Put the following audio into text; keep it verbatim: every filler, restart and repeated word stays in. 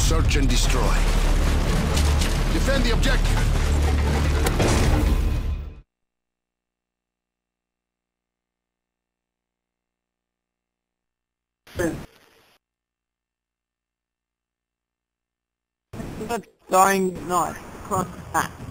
Search and destroy. Defend the objective. That's going nice. Cross that.